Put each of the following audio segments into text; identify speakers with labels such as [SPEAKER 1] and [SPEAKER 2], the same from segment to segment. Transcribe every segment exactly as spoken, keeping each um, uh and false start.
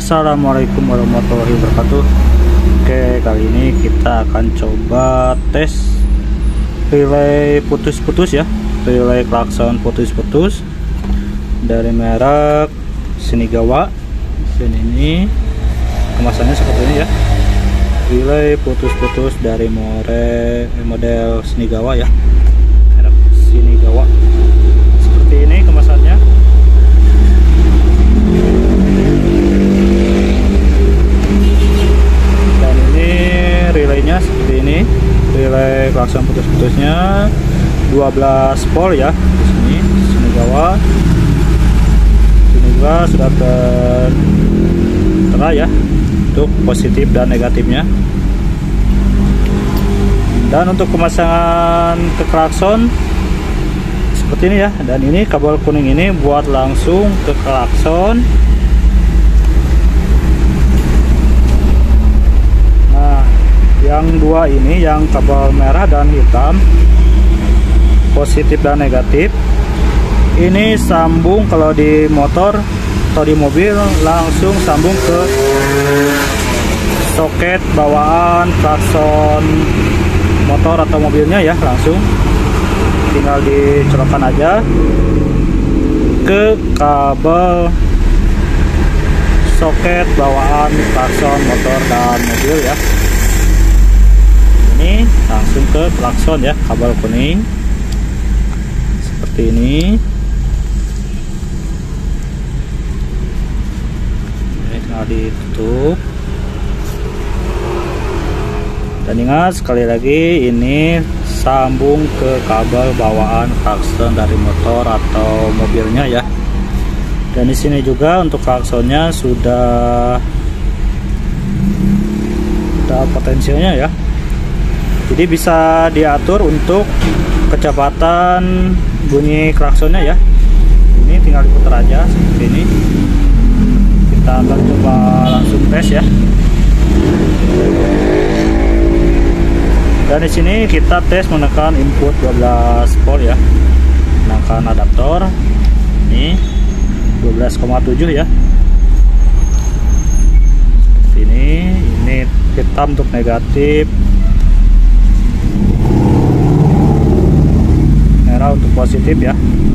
[SPEAKER 1] Assalamualaikum warahmatullahi wabarakatuh. Oke, kali ini kita akan coba tes relay putus-putus ya, relay klakson putus-putus dari merek Sinigawa. Dan ini kemasannya seperti ini ya, relay putus-putus dari more model Sinigawa ya, merek Sinigawa. Seperti ini kemasannya. Relaynya seperti ini, relay klakson putus-putusnya dua belas volt ya. Di sini Sinigawa, Sinigawa sudah tertera ya untuk positif dan negatifnya. Dan untuk pemasangan ke klakson seperti ini ya. Dan ini kabel kuning ini buat langsung ke klakson. Yang dua ini, yang kabel merah dan hitam, positif dan negatif, ini sambung kalau di motor atau di mobil, langsung sambung ke soket bawaan klakson motor atau mobilnya ya. Langsung tinggal dicolokkan aja ke kabel soket bawaan klakson motor dan mobil ya. Ini langsung ke klakson ya, kabel kuning seperti ini. Ini tinggal ditutup. Dan ingat sekali lagi, ini sambung ke kabel bawaan klakson dari motor atau mobilnya ya. Dan di sini juga untuk klaksonnya sudah ada potensinya ya. Jadi bisa diatur untuk kecepatan bunyi klaksonnya ya. Ini tinggal diputar aja seperti ini. Kita akan coba langsung tes ya. Dan di sini kita tes menekan input dua belas volt ya. Menekan adaptor. Ini dua belas koma tujuh ya. Seperti ini. Ini hitam untuk negatif, merah untuk positif ya.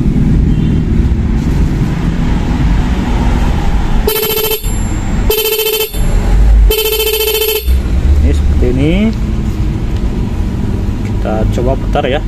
[SPEAKER 1] Ini seperti ini. Kita coba putar ya.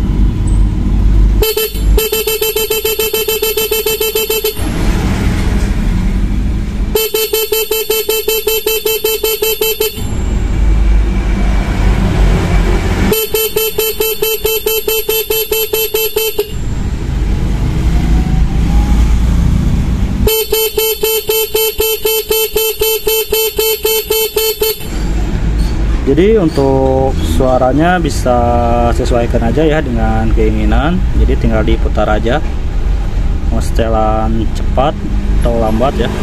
[SPEAKER 1] Jadi untuk suaranya bisa sesuaikan aja ya dengan keinginan. Jadi tinggal diputar aja, mau setelan cepat atau lambat ya.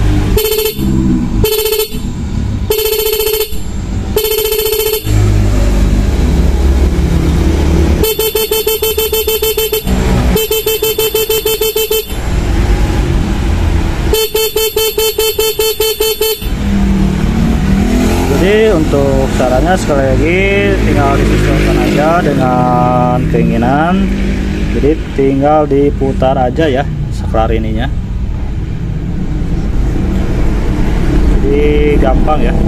[SPEAKER 1] Jadi untuk caranya sekali lagi tinggal disesuaikan aja dengan keinginan. Jadi tinggal diputar aja ya saklar ininya. Jadi gampang ya.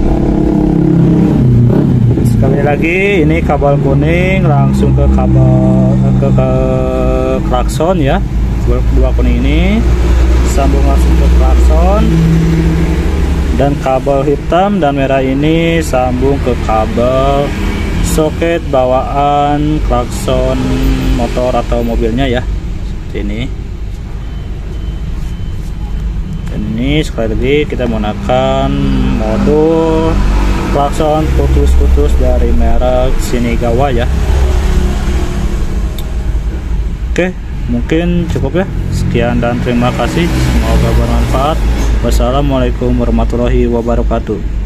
[SPEAKER 1] Sekali lagi, ini kabel kuning langsung ke kabel ke, ke klakson ya. Dua kuning ini sambung langsung ke klakson. Dan kabel hitam dan merah ini sambung ke kabel soket bawaan klakson motor atau mobilnya ya, seperti ini. Dan ini sekali lagi kita menggunakan modul klakson putus-putus dari merek Sinigawa ya. Oke, mungkin cukup ya. Sekian dan terima kasih, semoga bermanfaat. Wassalamualaikum warahmatullahi wabarakatuh.